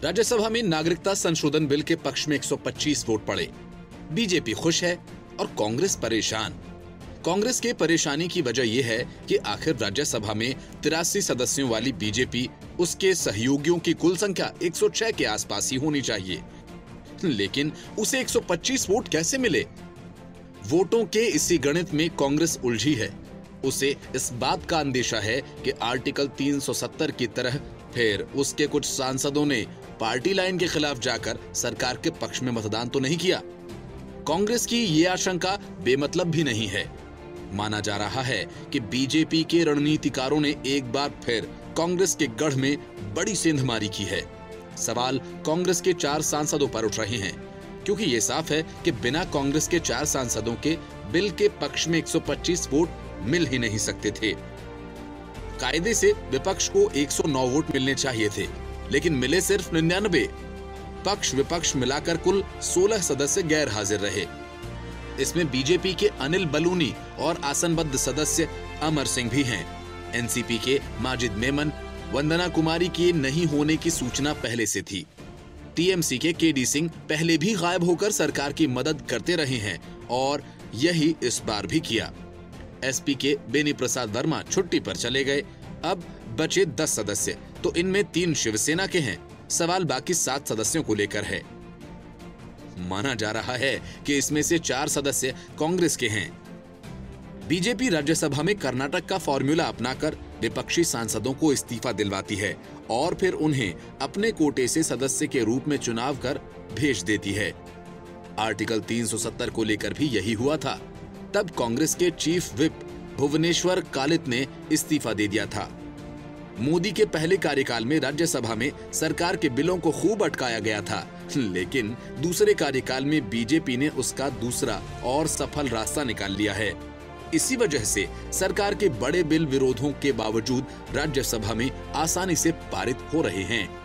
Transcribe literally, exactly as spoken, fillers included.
राज्यसभा में नागरिकता संशोधन बिल के पक्ष में एक सौ पच्चीस वोट पड़े। बीजेपी खुश है और कांग्रेस परेशान। कांग्रेस के परेशानी की वजह यह है कि आखिर राज्यसभा में तिरासी सदस्यों वाली बीजेपी, उसके सहयोगियों की कुल संख्या एक सौ छह के आसपास ही होनी चाहिए, लेकिन उसे एक सौ पच्चीस वोट कैसे मिले? वोटों के इसी गणित में कांग्रेस उलझी है। उसे इस बात का अंदेशा है कि आर्टिकल तीन सौ सत्तर की तरह फिर उसके कुछ सांसदों ने पार्टी लाइन के खिलाफ जाकर सरकार के पक्ष में मतदान तो नहीं किया। कांग्रेस की ये आशंका बेमतलब भी नहीं है। माना जा रहा है कि बीजेपी के रणनीतिकारों ने एक बार फिर कांग्रेस के गढ़ में बड़ी सेंधमारी की है। सवाल कांग्रेस के चार सांसदों पर उठ रहे हैं, क्योंकि ये साफ है कि बिना कांग्रेस के चार सांसदों के बिल के पक्ष में एक सौ पच्चीस वोट मिल ही नहीं सकते थे। कायदे से विपक्ष को एक सौ नौ वोट मिलने चाहिए थे, लेकिन मिले सिर्फ निन्यानवे। पक्ष विपक्ष मिलाकर कुल सोलह सदस्य गैर हाजिर रहे। इसमें बीजेपी के अनिल बलूनी और आसनबद्ध सदस्य अमर सिंह भी हैं। एनसीपी के माजिद मेमन, वंदना कुमारी के नहीं होने की सूचना पहले से थी। टीएमसी के केडी सिंह पहले भी गायब होकर सरकार की मदद करते रहे हैं और यही इस बार भी किया। एसपी के बेनी प्रसाद वर्मा छुट्टी पर चले गए। अब बचे दस सदस्य, तो इनमें तीन शिवसेना के हैं। सवाल बाकी सात सदस्यों को लेकर है। माना जा रहा है कि इसमें से चार सदस्य कांग्रेस के हैं। बीजेपी राज्यसभा में कर्नाटक का फॉर्मूला अपनाकर विपक्षी सांसदों को इस्तीफा दिलवाती है और फिर उन्हें अपने कोटे से सदस्य के रूप में चुनाव कर भेज देती है। आर्टिकल तीन सौ सत्तर को लेकर भी यही हुआ था। तब कांग्रेस के चीफ विप भुवनेश्वर कालित ने इस्तीफा दे दिया था। मोदी के पहले कार्यकाल में राज्यसभा में सरकार के बिलों को खूब अटकाया गया था, लेकिन दूसरे कार्यकाल में बीजेपी ने उसका दूसरा और सफल रास्ता निकाल लिया है। इसी वजह से सरकार के बड़े बिल विरोधों के बावजूद राज्यसभा में आसानी से पारित हो रहे हैं।